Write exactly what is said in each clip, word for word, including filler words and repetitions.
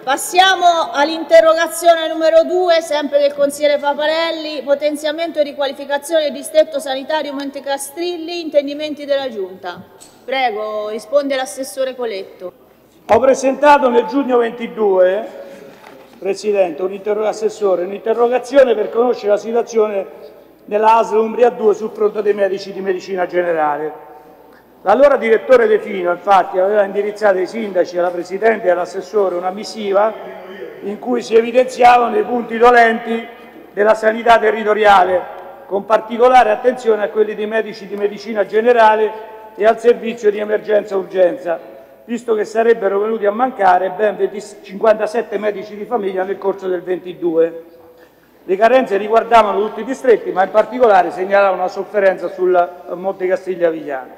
Passiamo all'interrogazione numero due, sempre del consigliere Paparelli, potenziamento e riqualificazione del distretto sanitario Montecastrilli, intendimenti della Giunta. Prego, risponde l'assessore Coletto. Ho presentato nel giugno ventidue, Presidente, un'interrogazione un per conoscere la situazione della A S L Umbria due sul fronte dei medici di medicina generale. L'allora direttore De Fino, infatti, aveva indirizzato ai sindaci, alla Presidente e all'assessore una missiva in cui si evidenziavano i punti dolenti della sanità territoriale, con particolare attenzione a quelli dei medici di medicina generale e al servizio di emergenza-urgenza, visto che sarebbero venuti a mancare ben cinquantasette medici di famiglia nel corso del ventidue. Le carenze riguardavano tutti i distretti, ma in particolare segnalavano una sofferenza sul Montecastrilli Avigliano.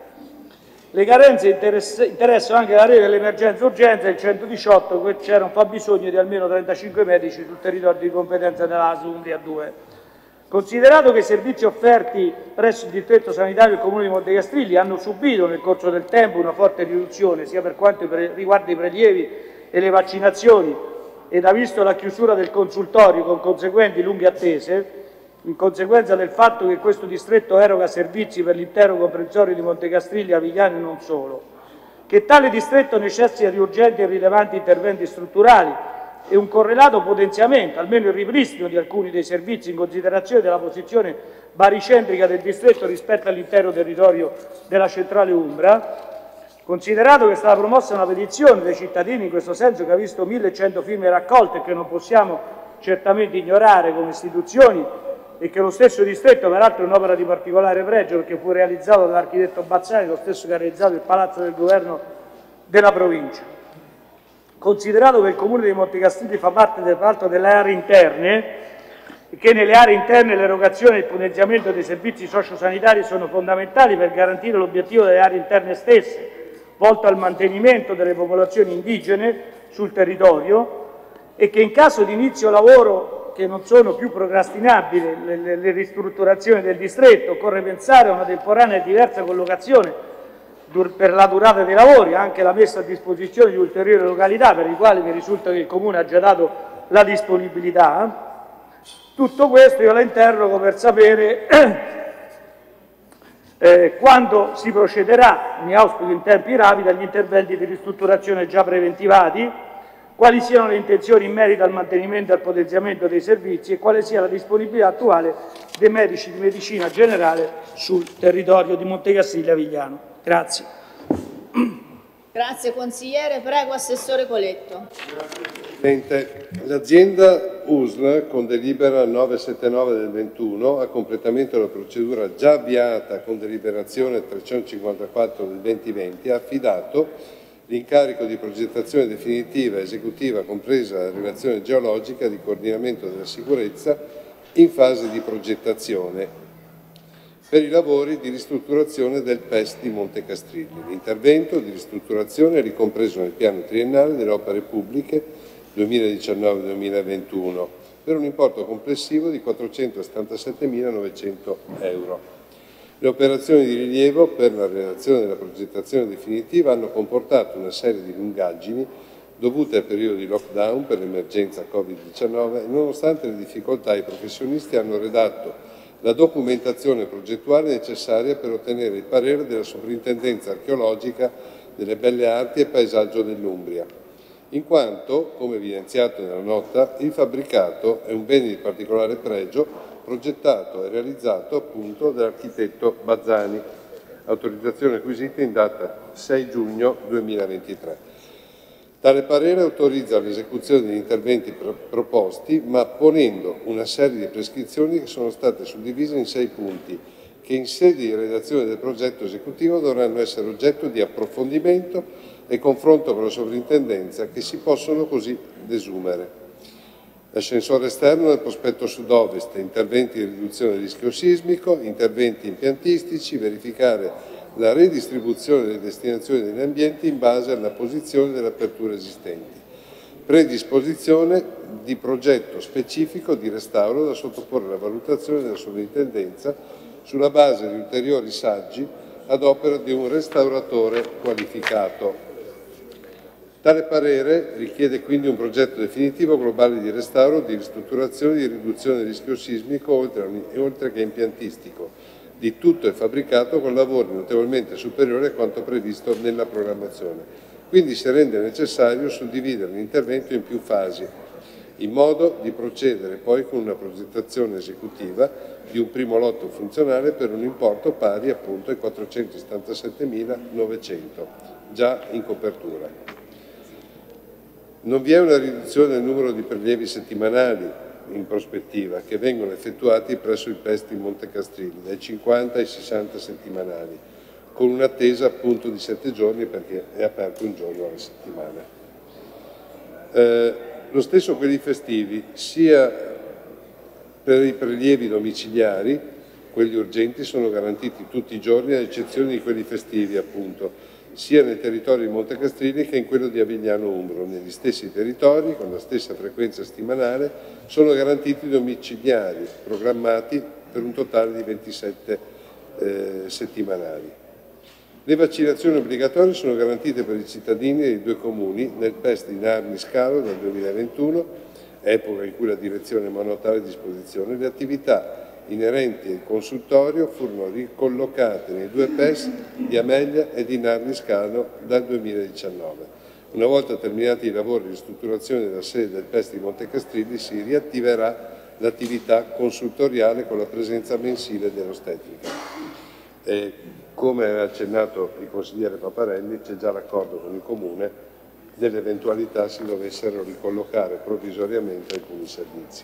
Le carenze interessano anche la rete dell'emergenza-urgenza, il centodiciotto, dove c'era un fabbisogno di almeno trentacinque medici sul territorio di competenza dell'A S L Umbria due. Considerato che i servizi offerti presso il distretto sanitario del Comune di Montecastrilli hanno subito nel corso del tempo una forte riduzione, sia per quanto riguarda i prelievi e le vaccinazioni, ed ha visto la chiusura del consultorio con conseguenti lunghe attese, in conseguenza del fatto che questo distretto eroga servizi per l'intero comprensorio di Montecastrilli, Avigliano e non solo, che tale distretto necessita di urgenti e rilevanti interventi strutturali e un correlato potenziamento, almeno il ripristino di alcuni dei servizi in considerazione della posizione baricentrica del distretto rispetto all'intero territorio della centrale Umbra, considerato che è stata promossa una petizione dei cittadini in questo senso che ha visto millecento firme raccolte e che non possiamo certamente ignorare come istituzioni, e che lo stesso distretto, peraltro è un'opera di particolare pregio perché fu realizzato dall'architetto Bazzani, lo stesso che ha realizzato il Palazzo del Governo della provincia. Considerato che il Comune di Montecastrilli fa parte peraltro delle aree interne e che nelle aree interne l'erogazione e il potenziamento dei servizi sociosanitari sono fondamentali per garantire l'obiettivo delle aree interne stesse, volto al mantenimento delle popolazioni indigene sul territorio, e che in caso di inizio lavoro che non sono più procrastinabili le, le, le ristrutturazioni del distretto, occorre pensare a una temporanea e diversa collocazione per la durata dei lavori, anche la messa a disposizione di ulteriori località per i quali mi risulta che il Comune ha già dato la disponibilità. Tutto questo io la interrogo per sapere eh, quando si procederà, mi auspico in tempi rapidi, agli interventi di ristrutturazione già preventivati, quali siano le intenzioni in merito al mantenimento e al potenziamento dei servizi e quale sia la disponibilità attuale dei medici di medicina generale sul territorio di Montecastrilli Avigliano. Grazie. Grazie consigliere. Prego Assessore Coletto. Presidente, l'azienda U S L con delibera novecentosettantanove del ventuno a completamento della procedura già avviata con deliberazione trecentocinquantaquattro del duemilaventi ha affidato l'incarico di progettazione definitiva e esecutiva, compresa la relazione geologica di coordinamento della sicurezza, in fase di progettazione per i lavori di ristrutturazione del P E S di Montecastrilli. L'intervento di ristrutturazione è ricompreso nel piano triennale delle opere pubbliche duemiladiciannove duemilaventuno per un importo complessivo di quattrocentosettantasettemila novecento euro. Le operazioni di rilievo per la redazione della progettazione definitiva hanno comportato una serie di lungaggini dovute al periodo di lockdown per l'emergenza Covid diciannove e nonostante le difficoltà i professionisti hanno redatto la documentazione progettuale necessaria per ottenere il parere della Soprintendenza Archeologica delle Belle Arti e Paesaggio dell'Umbria, in quanto, come evidenziato nella nota, il fabbricato è un bene di particolare pregio progettato e realizzato appunto dall'architetto Bazzani, autorizzazione acquisita in data sei giugno duemilaventitré. Tale parere autorizza l'esecuzione degli interventi proposti, ma ponendo una serie di prescrizioni che sono state suddivise in sei punti, che in sede di redazione del progetto esecutivo dovranno essere oggetto di approfondimento e confronto con la sovrintendenza, che si possono così desumere. L'ascensore esterno del prospetto sud-ovest, interventi di riduzione del rischio sismico, interventi impiantistici, verificare la redistribuzione delle destinazioni degli ambienti in base alla posizione delle aperture esistenti, predisposizione di progetto specifico di restauro da sottoporre alla valutazione della sovrintendenza sulla base di ulteriori saggi ad opera di un restauratore qualificato. Tale parere richiede quindi un progetto definitivo globale di restauro, di ristrutturazione e di riduzione del rischio sismico, oltre, oltre che impiantistico, di tutto il fabbricato con lavori notevolmente superiori a quanto previsto nella programmazione. Quindi si rende necessario suddividere l'intervento in più fasi, in modo di procedere poi con una progettazione esecutiva di un primo lotto funzionale per un importo pari appunto ai quattrocentosettantasettemila-novecento, già in copertura. Non vi è una riduzione del numero di prelievi settimanali in prospettiva che vengono effettuati presso il P E S T di Montecastrilli, dai cinquanta ai sessanta settimanali, con un'attesa appunto di sette giorni perché è aperto un giorno alla settimana. Eh, lo stesso quelli festivi, sia per i prelievi domiciliari, quelli urgenti sono garantiti tutti i giorni, ad eccezione di quelli festivi appunto, sia nel territorio di Montecastrilli che in quello di Avigliano Umbro. Negli stessi territori, con la stessa frequenza settimanale, sono garantiti domiciliari programmati per un totale di ventisette eh, settimanali. Le vaccinazioni obbligatorie sono garantite per i cittadini dei due comuni nel P E S di Narni Scalo dal duemilaventuno, epoca in cui la direzione emanò tale disposizione. Le attività inerenti al consultorio furono ricollocate nei due P E S di Amelia e di Narni Scalo dal duemiladiciannove. Una volta terminati i lavori di ristrutturazione della sede del P E S di Montecastrilli si riattiverà l'attività consultoriale con la presenza mensile dell'ostetrica. E come ha accennato il consigliere Paparelli, c'è già l'accordo con il Comune nell'eventualità si dovessero ricollocare provvisoriamente alcuni servizi.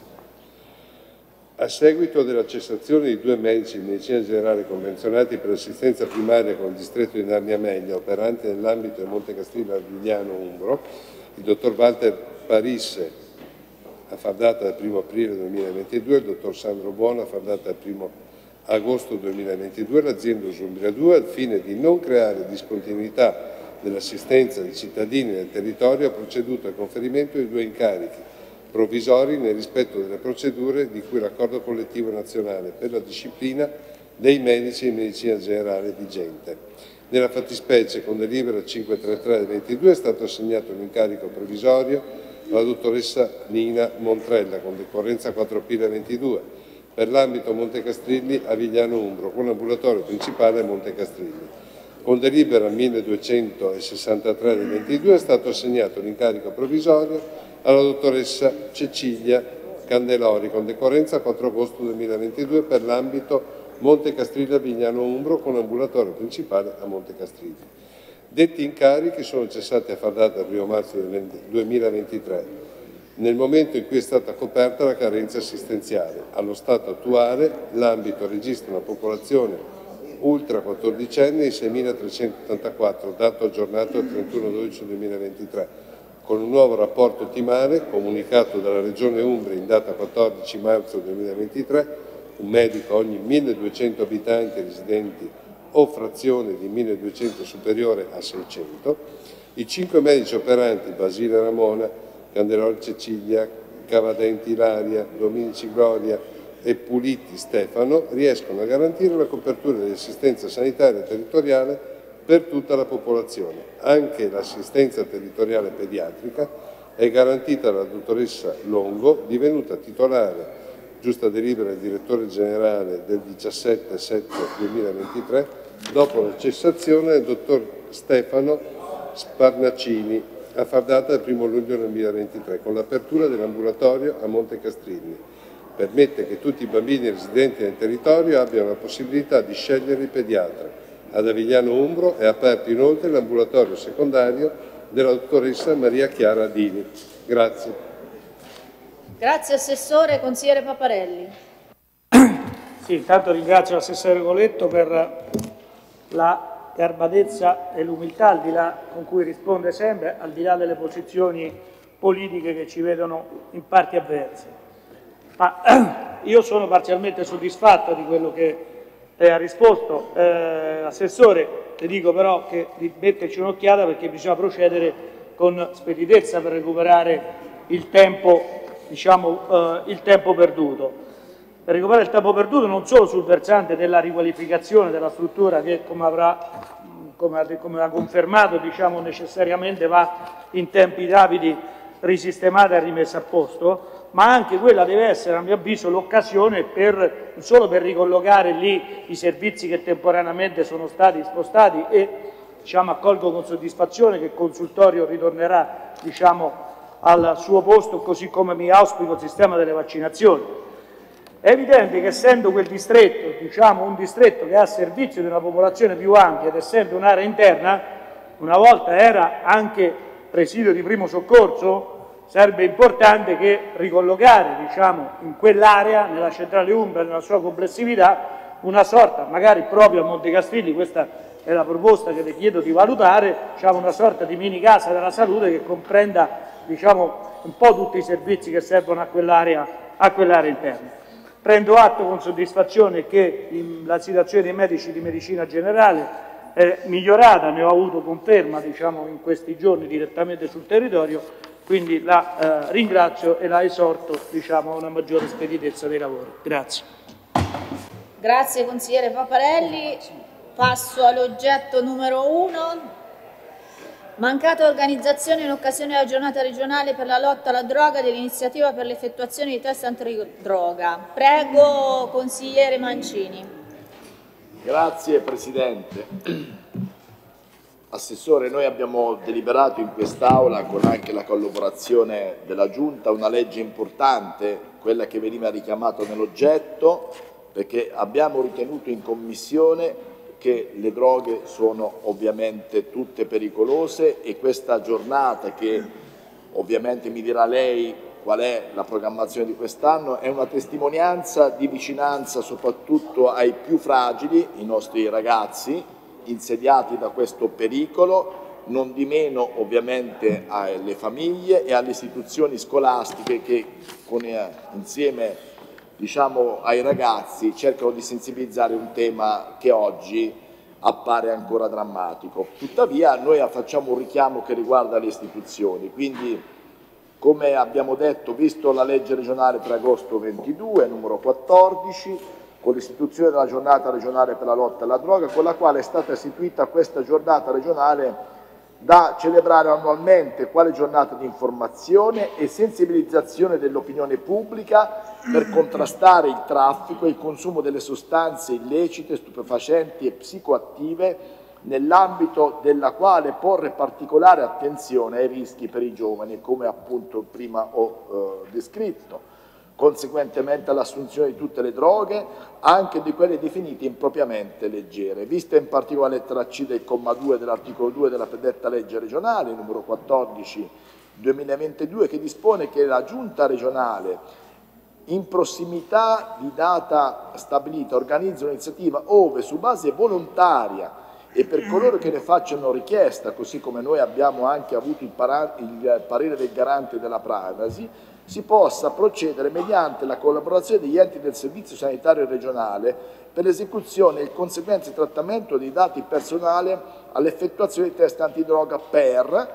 A seguito della cessazione di due medici di medicina generale convenzionati per l'assistenza primaria con il distretto di Narni Amelia, operanti nell'ambito del Montecastrillo Avigliano Umbro, il dottor Walter Parisse, a far data dal primo aprile duemilaventidue, il dottor Sandro Buono, a far data dal primo agosto duemilaventidue, l'azienda Usumbria due, al fine di non creare discontinuità nell'assistenza dei cittadini del territorio, ha proceduto al conferimento di due incarichi provvisori nel rispetto delle procedure di cui l'accordo collettivo nazionale per la disciplina dei medici di medicina generale vigente. Nella fattispecie, con delibera cinquecentotrentatré del ventidue, è stato assegnato un incarico provvisorio alla dottoressa Nina Montrella, con decorrenza quattro aprile ventidue, per l'ambito Montecastrilli Avigliano Umbro, con l'ambulatorio principale a Montecastrilli. Con delibera milleduecentosessantatré del ventidue è stato assegnato l'incarico provvisorio alla dottoressa Cecilia Candelori, con decorrenza quattro agosto duemilaventidue, per l'ambito Montecastrilli Avigliano Umbro, con ambulatorio principale a Montecastrilli. Detti incarichi sono cessati a far data dal primo marzo del duemilaventitré, nel momento in cui è stata coperta la carenza assistenziale. Allo stato attuale l'ambito registra una popolazione ultra quattordicenni di seimilatrecentottantaquattro, dato aggiornato al trentuno dicembre duemilaventitré, con un nuovo rapporto ottimale comunicato dalla Regione Umbria in data quattordici marzo duemilaventitré, un medico ogni milleduecento abitanti residenti o frazione di milleduecento superiore a seicento, i cinque medici operanti Basile Ramona, Candelori Cecilia, Cavadenti Ilaria, Dominici Gloria e Puliti Stefano riescono a garantire la copertura dell'assistenza sanitaria territoriale per tutta la popolazione. Anche l'assistenza territoriale pediatrica è garantita dalla dottoressa Longo, divenuta titolare, giusta delibera del direttore generale del diciassette sette duemilaventitré, dopo la cessazione del dottor Stefano Sparnacini, a far data dal primo luglio duemilaventitré, con l'apertura dell'ambulatorio a Montecastrilli. Permette che tutti i bambini residenti nel territorio abbiano la possibilità di scegliere il pediatra. Ad Avigliano Umbro è aperto inoltre l'ambulatorio secondario della dottoressa Maria Chiara Dini. Grazie. Grazie Assessore. Consigliere Paparelli. Sì, intanto ringrazio l'assessore Coletto per la garbatezza e l'umiltà, al di là con cui risponde sempre, al di là delle posizioni politiche che ci vedono in parti avverse. Ma io sono parzialmente soddisfatto di quello che Eh, ha risposto. Eh, Assessore, le dico però che di metterci un'occhiata perché bisogna procedere con speditezza per recuperare il tempo, diciamo, eh, il tempo perduto. Per recuperare il tempo perduto non solo sul versante della riqualificazione della struttura che, come avrà come ha, come ha confermato, diciamo, necessariamente va in tempi rapidi risistemata e rimessa a posto, ma anche quella deve essere, a mio avviso, l'occasione per, non solo per ricollocare lì i servizi che temporaneamente sono stati spostati e, diciamo, accolgo con soddisfazione che il consultorio ritornerà, diciamo, al suo posto, così come mi auspico il sistema delle vaccinazioni. È evidente che essendo quel distretto, diciamo, un distretto che ha servizio di una popolazione più ampia ed essendo un'area interna, una volta era anche presidio di primo soccorso, sarebbe importante che ricollocare, diciamo, in quell'area, nella centrale Umbria, nella sua complessività, una sorta, magari proprio a Montecastrilli, questa è la proposta che le chiedo di valutare, diciamo, una sorta di mini casa della salute che comprenda, diciamo, un po' tutti i servizi che servono a quell'area a quell'area interna. Prendo atto con soddisfazione che la situazione dei medici di medicina generale è migliorata, ne ho avuto conferma, diciamo, in questi giorni direttamente sul territorio, quindi la eh, ringrazio e la esorto, diciamo, a una maggiore speditezza dei lavori. Grazie. Grazie consigliere Paparelli. Passo all'oggetto numero uno. Mancata organizzazione in occasione della giornata regionale per la lotta alla droga dell'iniziativa per l'effettuazione di test antidroga. Prego, consigliere Mancini. Grazie Presidente. Assessore, noi abbiamo deliberato in quest'Aula, con anche la collaborazione della Giunta, una legge importante, quella che veniva richiamata nell'oggetto, perché abbiamo ritenuto in Commissione che le droghe sono ovviamente tutte pericolose e questa giornata, che ovviamente mi dirà lei qual è la programmazione di quest'anno, è una testimonianza di vicinanza soprattutto ai più fragili, i nostri ragazzi insediati da questo pericolo, non di meno ovviamente alle famiglie e alle istituzioni scolastiche che con, eh, insieme diciamo ai ragazzi cercano di sensibilizzare un tema che oggi appare ancora drammatico. Tuttavia noi facciamo un richiamo che riguarda le istituzioni, quindi come abbiamo detto, visto la legge regionale tre agosto ventidue, numero quattordici, con l'istituzione della giornata regionale per la lotta alla droga, con la quale è stata istituita questa giornata regionale da celebrare annualmente quale giornata di informazione e sensibilizzazione dell'opinione pubblica per contrastare il traffico e il consumo delle sostanze illecite, stupefacenti e psicoattive, nell'ambito della quale porre particolare attenzione ai rischi per i giovani, come appunto prima ho eh, descritto, conseguentemente all'assunzione di tutte le droghe, anche di quelle definite impropriamente leggere, vista in particolare la lettera C del comma due dell'articolo due della predetta legge regionale, numero quattordici duemilaventidue, che dispone che la Giunta regionale, in prossimità di data stabilita, organizza un'iniziativa ove, su base volontaria e per coloro che ne facciano richiesta, così come noi abbiamo anche avuto il, il parere del garante della privacy, si possa procedere mediante la collaborazione degli enti del Servizio Sanitario Regionale per l'esecuzione e il conseguente trattamento dei dati personali all'effettuazione di test antidroga per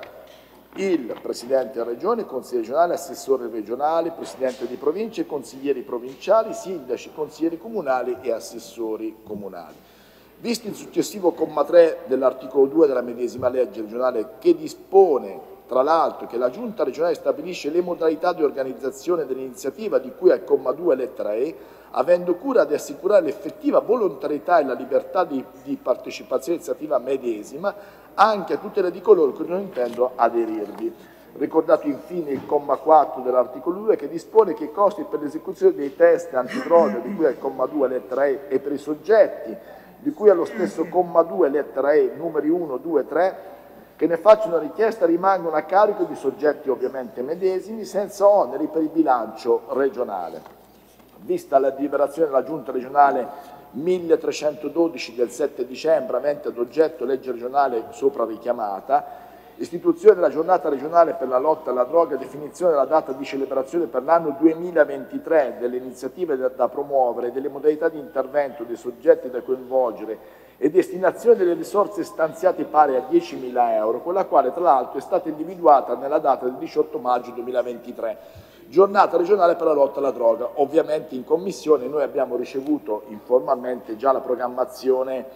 il Presidente della Regione, Consigliere regionale, Assessore regionale, Presidente di provincia, consiglieri provinciali, sindaci, consiglieri comunali e assessori comunali. Visto il successivo comma tre dell'articolo due della medesima legge regionale, che dispone tra l'altro che la Giunta regionale stabilisce le modalità di organizzazione dell'iniziativa di cui al comma due lettera E, avendo cura di assicurare l'effettiva volontarietà e la libertà di, di partecipazione all'iniziativa medesima anche a tutela di coloro che non intendono aderirvi. Ricordato infine il comma quattro dell'articolo due, che dispone che i costi per l'esecuzione dei test antidroga di cui al comma due lettera E e per i soggetti di cui allo stesso comma due lettera E numeri uno, due, tre che ne facciano richiesta rimangono a carico di soggetti ovviamente medesimi senza oneri per il bilancio regionale. Vista la deliberazione della Giunta regionale milletrecentododici del sette dicembre, avente ad oggetto legge regionale sopra richiamata, istituzione della giornata regionale per la lotta alla droga e definizione della data di celebrazione per l'anno duemilaventitré, delle iniziative da, da promuovere, delle modalità di intervento, dei soggetti da coinvolgere e destinazione delle risorse stanziate pari a diecimila euro, con la quale tra l'altro è stata individuata nella data del diciotto maggio duemilaventitré, giornata regionale per la lotta alla droga. Ovviamente in Commissione noi abbiamo ricevuto informalmente già la programmazione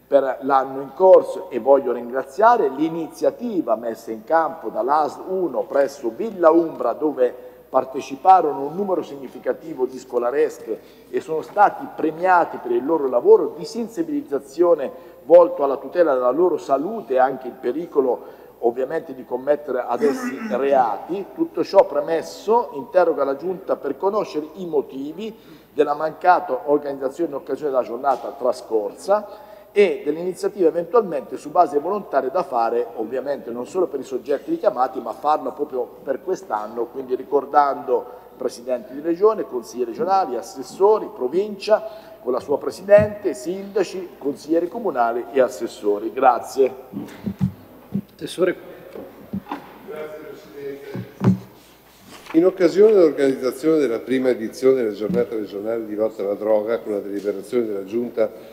per l'anno in corso, e voglio ringraziare l'iniziativa messa in campo dall'A S L uno presso Villa Umbra, dove parteciparono un numero significativo di scolaresche e sono stati premiati per il loro lavoro di sensibilizzazione volto alla tutela della loro salute e anche il pericolo ovviamente di commettere ad essi reati. Tutto ciò premesso, interroga la Giunta per conoscere i motivi della mancata organizzazione in occasione della giornata trascorsa e delle iniziative eventualmente su base volontaria da fare, ovviamente non solo per i soggetti richiamati, ma farlo proprio per quest'anno, quindi ricordando presidenti di regione, consiglieri regionali, assessori, provincia con la sua presidente, sindaci, consiglieri comunali e assessori. Grazie. Assessore. Grazie Presidente. In occasione dell'organizzazione della prima edizione della giornata regionale di lotta alla droga, con la deliberazione della Giunta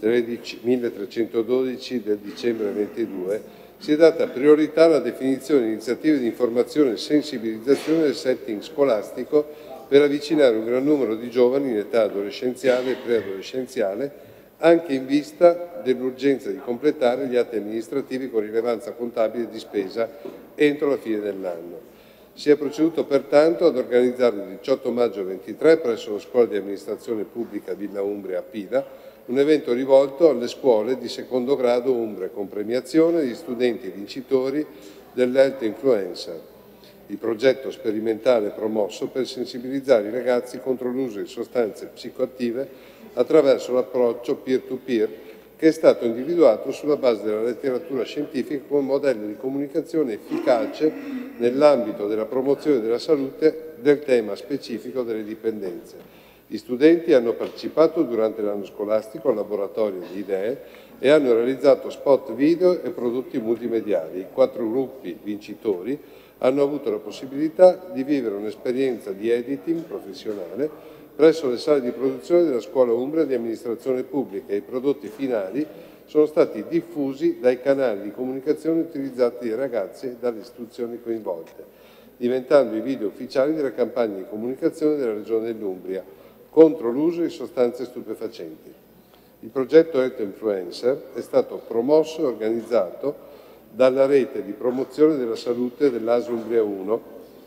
milletrecentododici del dicembre ventidue, si è data priorità alla definizione di iniziative di informazione e sensibilizzazione del setting scolastico per avvicinare un gran numero di giovani in età adolescenziale e preadolescenziale, anche in vista dell'urgenza di completare gli atti amministrativi con rilevanza contabile di spesa entro la fine dell'anno. Si è proceduto pertanto ad organizzare il diciotto maggio ventitré presso la Scuola di Amministrazione Pubblica Villa Umbria a Pila un evento rivolto alle scuole di secondo grado Umbria con premiazione di studenti vincitori dell'Health Influencer, il progetto sperimentale promosso per sensibilizzare i ragazzi contro l'uso di sostanze psicoattive attraverso l'approccio peer-to-peer che è stato individuato sulla base della letteratura scientifica come modello di comunicazione efficace nell'ambito della promozione della salute del tema specifico delle dipendenze. Gli studenti hanno partecipato durante l'anno scolastico al laboratorio di idee e hanno realizzato spot video e prodotti multimediali. I quattro gruppi vincitori hanno avuto la possibilità di vivere un'esperienza di editing professionale presso le sale di produzione della Scuola Umbria di Amministrazione Pubblica e i prodotti finali sono stati diffusi dai canali di comunicazione utilizzati dai ragazzi e dalle istituzioni coinvolte, diventando i video ufficiali della campagna di comunicazione della Regione dell'Umbria contro l'uso di sostanze stupefacenti. Il progetto Health Influencer è stato promosso e organizzato dalla rete di promozione della salute dell'A S L Umbria uno,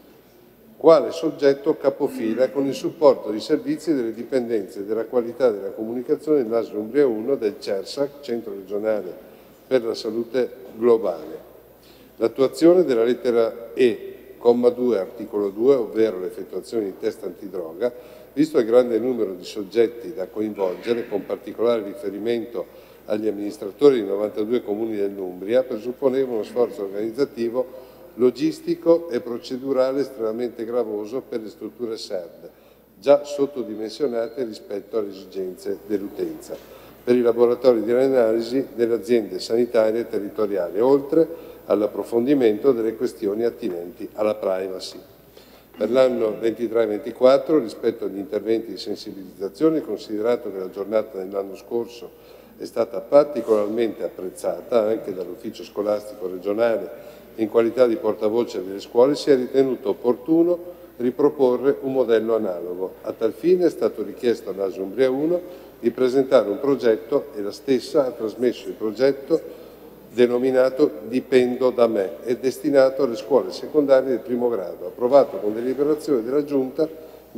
quale soggetto capofila con il supporto di servizi delle dipendenze della qualità della comunicazione dell'A S L Umbria uno del CERSAC, Centro regionale per la salute globale. L'attuazione della lettera E, comma due, articolo due, ovvero l'effettuazione di test antidroga, visto il grande numero di soggetti da coinvolgere, con particolare riferimento agli amministratori di novantadue comuni dell'Umbria, presupponeva uno sforzo organizzativo, logistico e procedurale estremamente gravoso per le strutture S E R D, già sottodimensionate rispetto alle esigenze dell'utenza, per i laboratori di analisi delle aziende sanitarie territoriali, oltre all'approfondimento delle questioni attinenti alla privacy. Per l'anno ventitré ventiquattro, rispetto agli interventi di sensibilizzazione, considerato che la giornata dell'anno scorso è stata particolarmente apprezzata anche dall'ufficio scolastico regionale in qualità di portavoce delle scuole, si è ritenuto opportuno riproporre un modello analogo. A tal fine è stato richiesto all'A S L Umbria uno di presentare un progetto e la stessa ha trasmesso il progetto denominato Dipendo da me e destinato alle scuole secondarie del primo grado, approvato con deliberazione della Giunta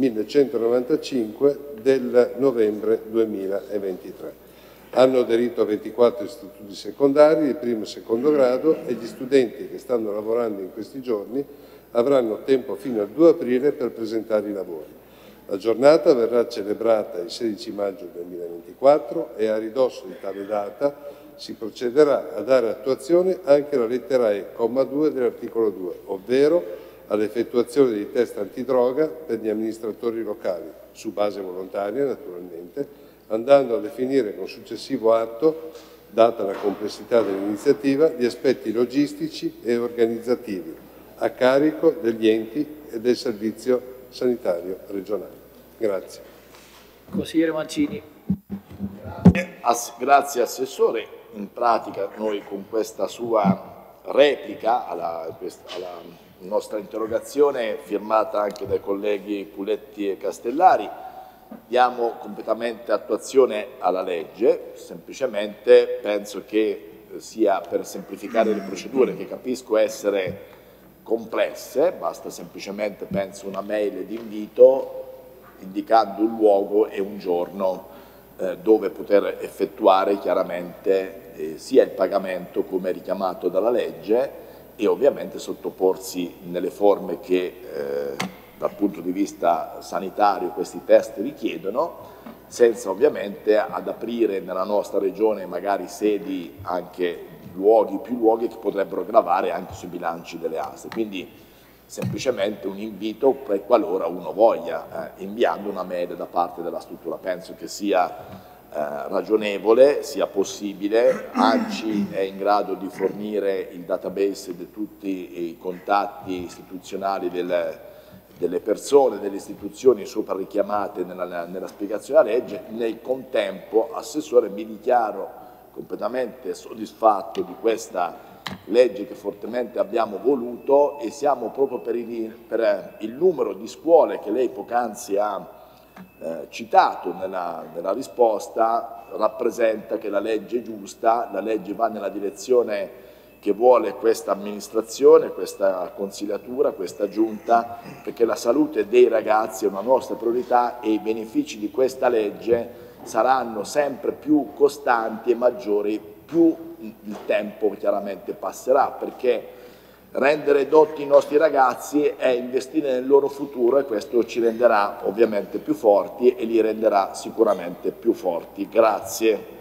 millecentonovantacinque del novembre duemilaventitré. Hanno aderito ventiquattro istituti secondari di primo e secondo grado e gli studenti che stanno lavorando in questi giorni avranno tempo fino al due aprile per presentare i lavori. La giornata verrà celebrata il sedici maggio duemilaventiquattro e a ridosso di tale data si procederà a dare attuazione anche alla lettera E, comma due dell'articolo due, ovvero all'effettuazione dei test antidroga per gli amministratori locali, su base volontaria naturalmente, andando a definire con successivo atto, data la complessità dell'iniziativa, gli aspetti logistici e organizzativi a carico degli enti e del Servizio Sanitario regionale. Grazie. Consigliere Mancini. Ass- grazie Assessore. In pratica noi con questa sua replica alla, alla nostra interrogazione, firmata anche dai colleghi Puletti e Castellari, diamo completamente attuazione alla legge, semplicemente penso che sia per semplificare le procedure, che capisco essere complesse, basta semplicemente, penso, una mail di invito indicando un luogo e un giorno eh, dove poter effettuare chiaramente eh, sia il pagamento come richiamato dalla legge e ovviamente sottoporsi nelle forme che eh, dal punto di vista sanitario questi test richiedono, senza ovviamente ad aprire nella nostra regione magari sedi, anche luoghi, più luoghi che potrebbero gravare anche sui bilanci delle aste. Quindi semplicemente un invito per qualora uno voglia, eh, inviando una mail da parte della struttura. Penso che sia Eh, ragionevole, sia possibile. ANCI è in grado di fornire il database di tutti i contatti istituzionali del, delle persone, delle istituzioni sopra richiamate nella, nella spiegazione della legge. Nel contempo, Assessore, mi dichiaro completamente soddisfatto di questa legge che fortemente abbiamo voluto e siamo proprio per il, per il numero di scuole che lei poc'anzi ha Eh, citato nella, nella risposta, rappresenta che la legge è giusta, la legge va nella direzione che vuole questa amministrazione, questa consigliatura, questa giunta, perché la salute dei ragazzi è una nostra priorità e i benefici di questa legge saranno sempre più costanti e maggiori più il tempo chiaramente passerà, perché rendere dotti i nostri ragazzi è investire nel loro futuro e questo ci renderà ovviamente più forti e li renderà sicuramente più forti. Grazie.